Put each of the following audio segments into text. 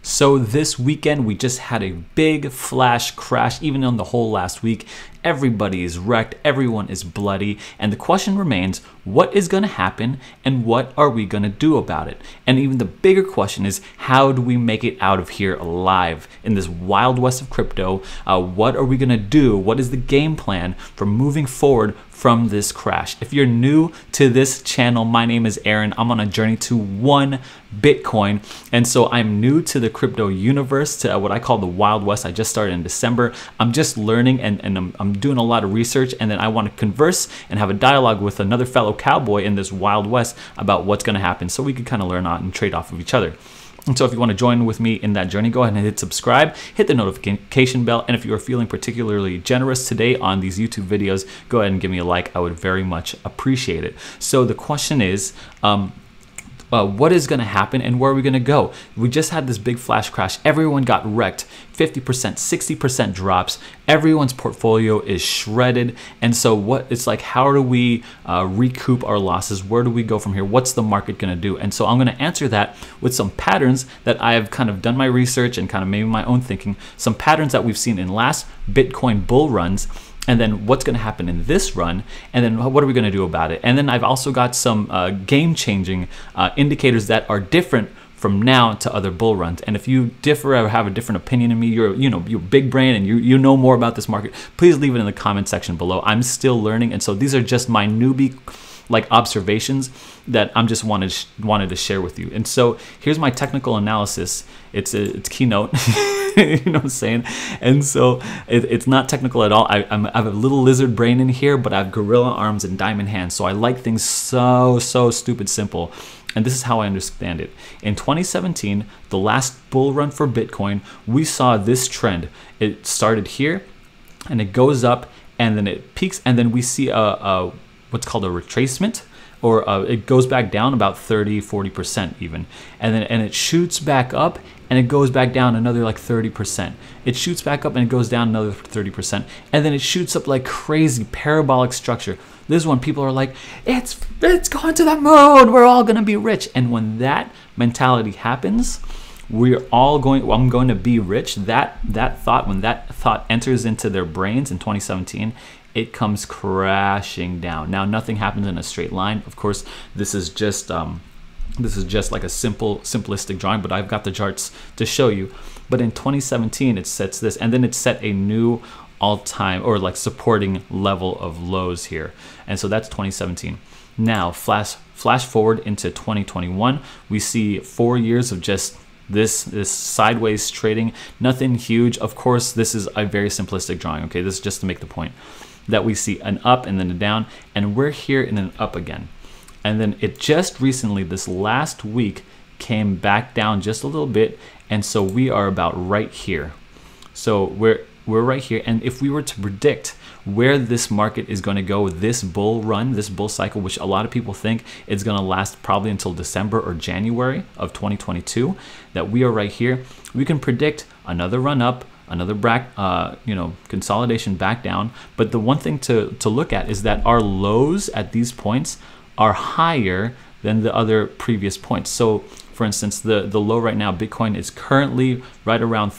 So this weekend we just had a big flash crash. Even on the whole last week, everybody is wrecked, everyone is bloody, and the question remains, what is going to happen and what are we going to do about it? And even the bigger question is, how do we make it out of here alive in this wild west of crypto? What are we going to do? What is the game plan for moving forward from this crash? If you're new to this channel, my name is Aaron. I'm on a journey to 1 Bitcoin, and so I'm new to the crypto universe, to what I call the Wild West. I just started in December. I'm just learning, and I'm doing a lot of research, and then I want to converse and have a dialogue with another fellow cowboy in this Wild West about what's going to happen, so we can kind of learn out and trade off of each other. And so if you want to join with me in that journey, go ahead and hit subscribe, hit the notification bell, and if you are feeling particularly generous today on these YouTube videos, go ahead and give me a like. I would very much appreciate it. So the question is, what is going to happen and where are we going to go? We just had this big flash crash. Everyone got wrecked. 50%, 60% drops. Everyone's portfolio is shredded. And so it's like, how do we recoup our losses? Where do we go from here? What's the market going to do? And so I'm going to answer that with some patterns that I have kind of done my research and kind of maybe my own thinking, some patterns that we've seen in last Bitcoin bull runs, and then what's going to happen in this run, and then what are we going to do about it? And then I've also got some game-changing indicators that are different from now to other bull runs. And if you differ or have a different opinion than me, you're big brain and you know more about this market, please leave it in the comment section below. I'm still learning, and so these are just my newbie observations that I'm just wanted to share with you. And so here's my technical analysis. It's Keynote. You know what I'm saying? And so it's not technical at all. I have a little lizard brain in here, but I have gorilla arms and diamond hands. So I like things so stupid simple. And this is how I understand it. In 2017, the last bull run for Bitcoin, we saw this trend. It started here, and it goes up, and then it peaks, and then we see what's called a retracement, or it goes back down about 30–40% even, and it shoots back up and it goes back down another like 30%. It shoots back up and it goes down another 30%, and then it shoots up like crazy, parabolic structure. This is when people are like, it's going to the moon, we're all gonna be rich. And when that mentality happens, I'm going to be rich. When that thought enters into their brains in 2017, it comes crashing down. Now, nothing happens in a straight line. Of course, this is just like a simplistic drawing, but I've got the charts to show you. But in 2017, it sets this, and then it set a new all-time or like supporting level of lows here. And so that's 2017. Now, flash forward into 2021, we see 4 years of just this sideways trading, nothing huge. Of course, this is a very simplistic drawing. Okay, this is just to make the point that we see an up and then a down, and we're here in an up again. And then it just recently, this last week, came back down just a little bit, and so we are about right here. So we're right here, and if we were to predict where this market is going to go, this bull run, this bull cycle, which a lot of people think is going to last probably until December or January of 2022, that we are right here, we can predict another run up, another consolidation back down. But the one thing to look at is that our lows at these points are higher than the other previous points. So for instance, the low right now, Bitcoin is currently right around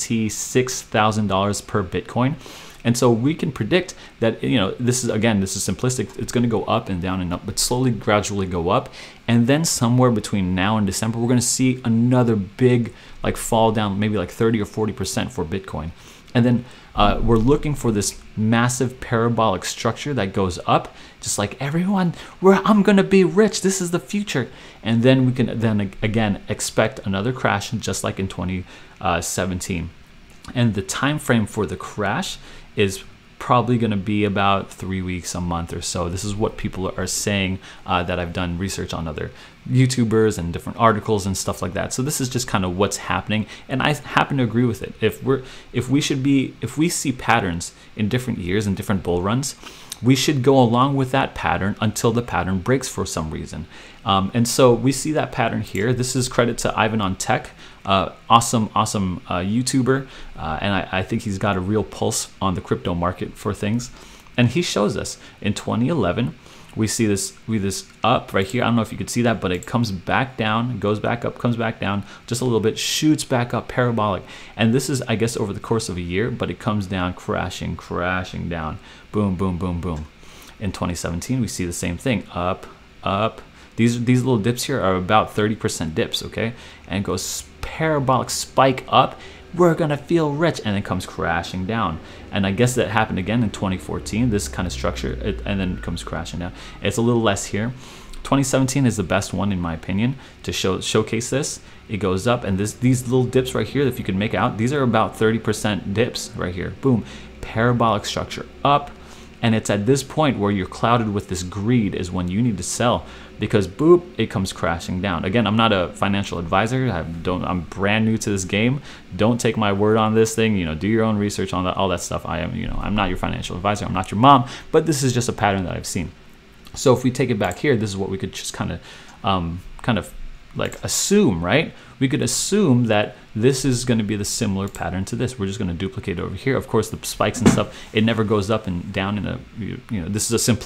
$36,000 per Bitcoin. And so we can predict that, this is simplistic. It's going to go up and down and up, but slowly, gradually go up. And then somewhere between now and December, we're going to see another big fall down, maybe like 30 or 40% for Bitcoin. And then we're looking for this massive parabolic structure that goes up, just like everyone, I'm going to be rich. This is the future. And then we can again expect another crash, just like in 2017. And the time frame for the crash is probably going to be about 3 weeks, a month or so. This is what people are saying that I've done research on other YouTubers and different articles and stuff like that. So this is just kind of what's happening, and I happen to agree with it. If we see patterns in different years and different bull runs, we should go along with that pattern until the pattern breaks for some reason. And so we see that pattern here. This is credit to Ivan on Tech. Awesome YouTuber, and I think he's got a real pulse on the crypto market for things. And he shows us in 2011 we see this up right here. I don't know if you could see that, but it comes back down, it goes back up, comes back down just a little bit, shoots back up, parabolic. And this is, I guess, over the course of a year, but it comes down, crashing down, boom, boom, boom, boom. In 2017, we see the same thing, up, up. These little dips here are about 30% dips, okay? And it goes parabolic spike up. We're gonna feel rich, and then comes crashing down. And I guess that happened again in 2014, this kind of structure, and then it comes crashing down. It's a little less here. 2017 is the best one in my opinion to showcase this. It goes up, and these little dips right here, if you can make out, these are about 30% dips right here. Boom, parabolic structure up. And it's at this point where you're clouded with this greed is when you need to sell, because boop, it comes crashing down. Again, I'm not a financial advisor. I'm brand new to this game. Don't take my word on this thing. You know, do your own research on that, all that stuff. I'm not your financial advisor. I'm not your mom, but this is just a pattern that I've seen. So if we take it back here, this is what we could just kind of like assume, right? We could assume that this is going to be the similar pattern to this. We're just going to duplicate it over here. Of course, the spikes and stuff, it never goes up and down in a, this is a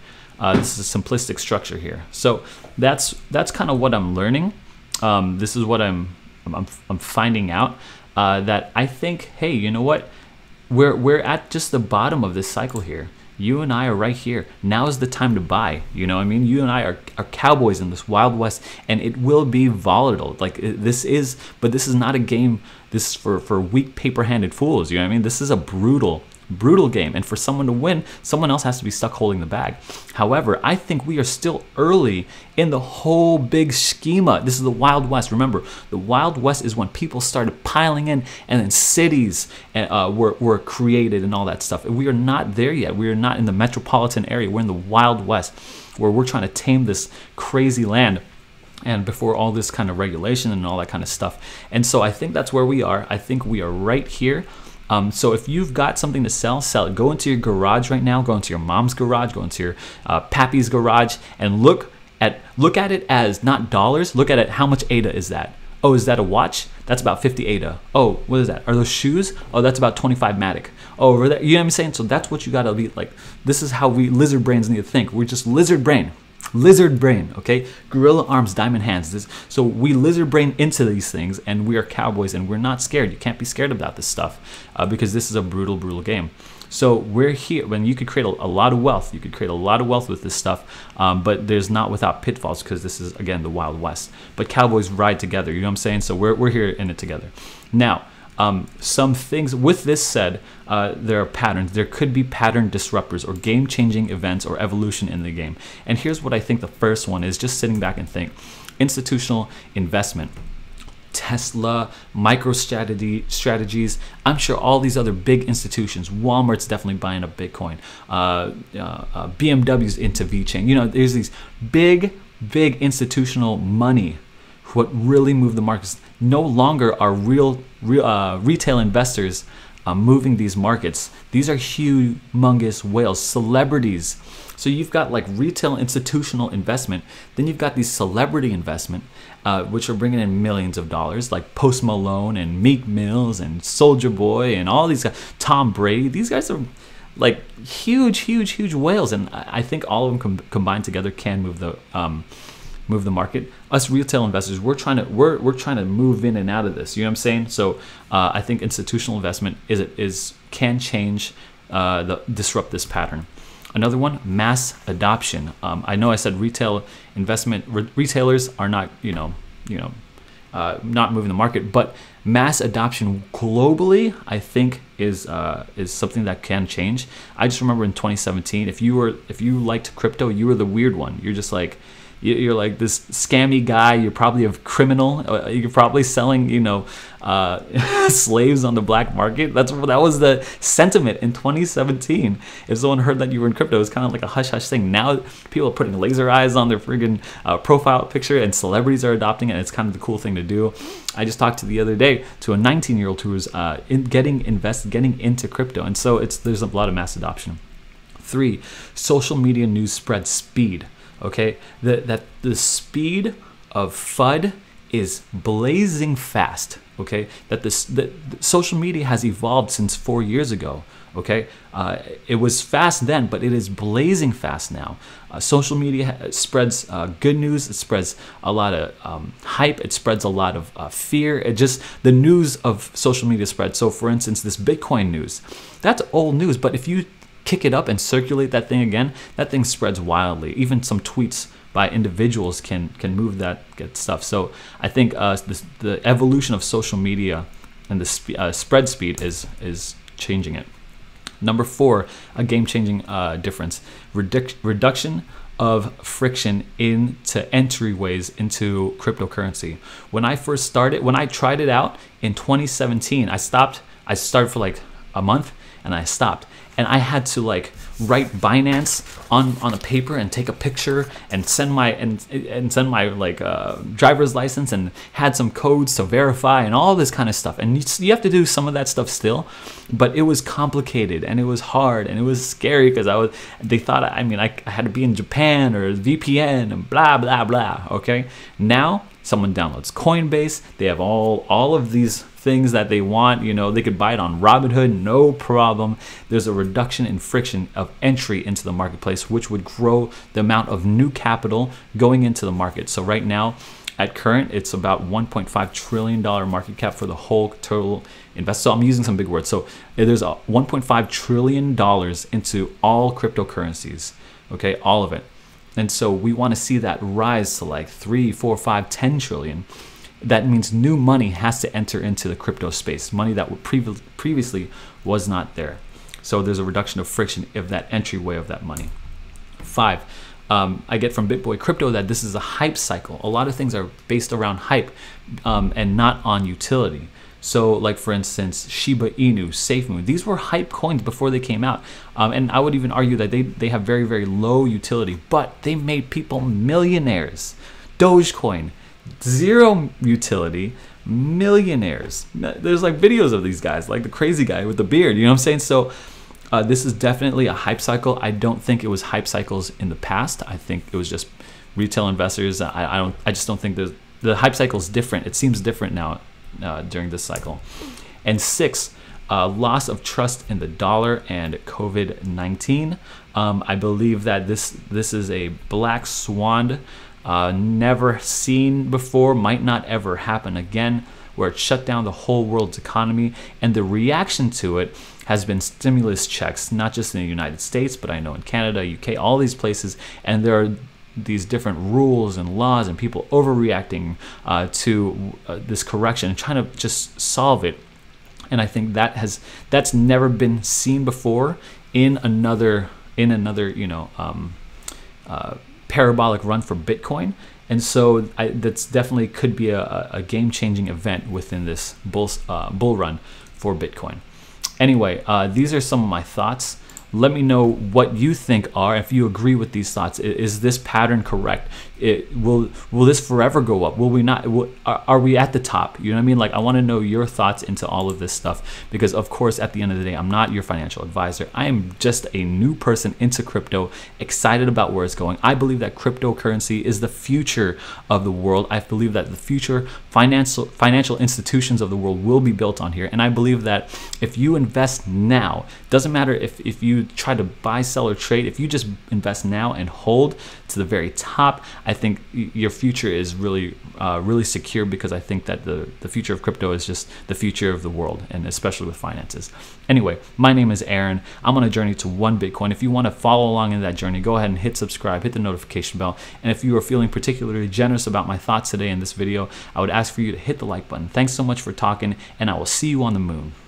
simplistic structure here. So that's kind of what I'm learning. This is what I'm finding out, that I think, hey, you know what? We're at just the bottom of this cycle here. You and I are right here. Now is the time to buy. You know what I mean? You and I are cowboys in this Wild West, and it will be volatile. Like this is not a game. This is for weak, paper-handed fools. You know what I mean? This is a brutal game, and for someone to win, someone else has to be stuck holding the bag. However, I think we are still early in the whole big schema. This is the Wild West. Remember, the Wild West is when people started piling in, and then cities were created and all that stuff. And we are not there yet. We are not in the metropolitan area. We're in the Wild West, where we're trying to tame this crazy land, and before all this kind of regulation and all that kind of stuff. And so I think that's where we are. I think we are right here. So if you've got something to sell, sell it. Go into your garage right now. Go into your mom's garage. Go into your pappy's garage, and look at it as not dollars. Look at it. How much ADA is that? Oh, is that a watch? That's about 50 ADA. Oh, what is that? Are those shoes? Oh, that's about 25 Matic. Oh, over there. You know what I'm saying? So that's what you got to be like. This is how we lizard brains need to think. We're just lizard brain. Lizard brain, okay? Gorilla arms, diamond hands. So we lizard brain into these things, and we are cowboys, and we're not scared. You can't be scared about this stuff because this is a brutal game. So we're here. When you could create a lot of wealth, you could create a lot of wealth with this stuff, but there's not without pitfalls, because this is, again, the Wild West. But cowboys ride together, you know what I'm saying? So we're here in it together. Now, some things, with this said, there are patterns. There could be pattern disruptors or game-changing events or evolution in the game. And here's what I think the first one is, just sitting back and think. Institutional investment. Tesla, MicroStrategies. I'm sure all these other big institutions. Walmart's definitely buying up Bitcoin. BMW's into VeChain. You know, there's these big institutional money. What really moved the markets. No longer are retail investors moving these markets. These are humongous whales, celebrities. So you've got like retail institutional investment, then you've got these celebrity investment, which are bringing in millions of dollars, like Post Malone and Meek Mills and Soulja Boy and all these guys, Tom Brady. These guys are like huge whales, and I think all of them combined together can move the market. Us retail investors, we're trying to move in and out of this. You know what I'm saying? So I think institutional investment can change, disrupt this pattern. Another one, mass adoption. I know I said retail investment. Retailers are not not moving the market, but mass adoption globally, I think, is something that can change. I just remember in 2017, if you liked crypto, you were the weird one. You're just like, you're like this scammy guy. You're probably a criminal. You're probably selling, slaves on the black market. That was the sentiment in 2017. If someone heard that you were in crypto, it was kind of like a hush hush thing. Now people are putting laser eyes on their friggin' profile picture, and celebrities are adopting it. And it's kind of the cool thing to do. I just talked the other day to a 19-year-old who was getting into crypto, and so there's a lot of mass adoption. 3, social media news spread speed. Okay, the speed of FUD is blazing fast. okay? That social media has evolved since 4 years ago, okay? It was fast then, but it is blazing fast now. Social media spreads good news. It spreads a lot of hype. It spreads a lot of fear. The news of social media spreads. So for instance, this Bitcoin news, that's old news, but if you kick it up and circulate that thing again, that thing spreads wildly. Even some tweets by individuals can move that stuff. So I think the evolution of social media and the spread speed is changing it. Number 4, a game-changing difference: reduction of friction into entryways into cryptocurrency. When I tried it out in 2017, I started for like a month and I stopped. And I had to like write Binance on a paper and take a picture and send my like driver's license, and had some codes to verify and all this kind of stuff. And you have to do some of that stuff still, but it was complicated and it was hard and it was scary because they thought I had to be in Japan or VPN and blah blah blah. Okay, now someone downloads Coinbase, they have all of these things that they want, they could buy it on Robinhood, no problem. There's a reduction in friction of entry into the marketplace, which would grow the amount of new capital going into the market. So right now, at current, it's about $1.5 trillion market cap for the whole total invest. So I'm using some big words. So there's a $1.5 trillion into all cryptocurrencies, okay, all of it. And so we want to see that rise to like 3, 4, 5, 10 trillion. That means new money has to enter into the crypto space, money that previously was not there. So there's a reduction of friction of that entryway of that money. 5, I get from BitBoy Crypto that this is a hype cycle. A lot of things are based around hype and not on utility. So like for instance, Shiba Inu, SafeMoon, these were hype coins before they came out. And I would even argue that they have very, very low utility, but they made people millionaires. Dogecoin, zero utility, millionaires. There's like videos of these guys, like the crazy guy with the beard, you know what I'm saying? So this is definitely a hype cycle. I don't think it was hype cycles in the past. I think it was just retail investors. I just don't think the hype cycle is different. It seems different now during this cycle. And 6, loss of trust in the dollar and COVID-19. I believe that this is a black swan, never seen before, might not ever happen again, where it shut down the whole world's economy. And the reaction to it has been stimulus checks, not just in the United States, but I know in Canada, UK, all these places. And there are these different rules and laws and people overreacting to this correction and trying to just solve it. And I think that's never been seen before in another parabolic run for Bitcoin. And so that's definitely could be a game-changing event within this bull run for Bitcoin. Anyway, these are some of my thoughts. Let me know what you think are, if you agree with these thoughts. Is this pattern correct? Will this forever go up? Will we not? Are we at the top? You know what I mean? Like, I want to know your thoughts into all of this stuff, because of course, at the end of the day, I'm not your financial advisor. I am just a new person into crypto, excited about where it's going. I believe that cryptocurrency is the future of the world. I believe that the future financial institutions of the world will be built on here. And I believe that if you invest now, doesn't matter if you try to buy, sell, or trade, if you just invest now and hold to the very top, I think your future is really secure, because I think that the future of crypto is just the future of the world, and especially with finances. Anyway, my name is Aaron. I'm on a journey to 1 Bitcoin. If you want to follow along in that journey, go ahead and hit subscribe, hit the notification bell. And if you are feeling particularly generous about my thoughts today in this video, I would ask for you to hit the like button. Thanks so much for talking, and I will see you on the moon.